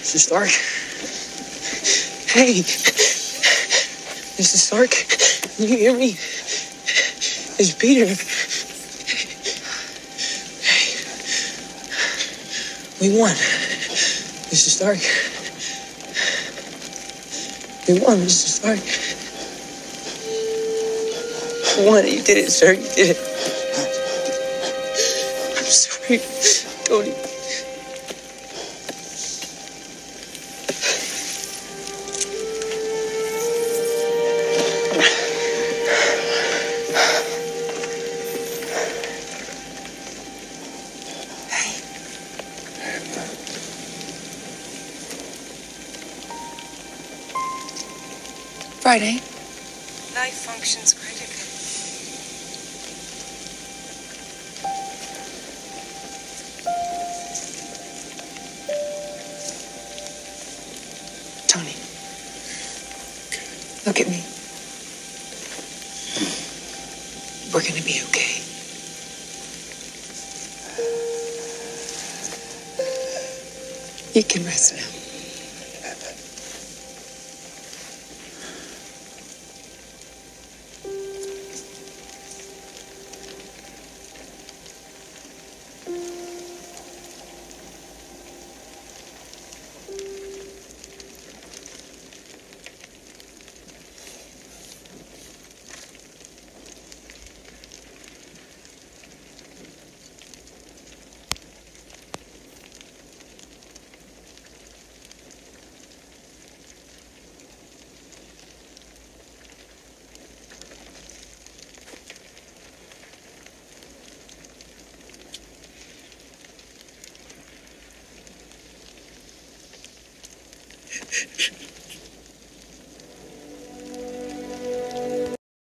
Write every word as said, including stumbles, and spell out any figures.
Missus Stark? Hey! Missus Stark? Can you hear me? It's Peter. Hey. We won. Missus Stark. We won, Missus Stark. We won. You did it, sir. You did it. I'm sorry, Tony. Friday. Life functions critically. Tony. Look at me. We're gonna be okay. You can rest now.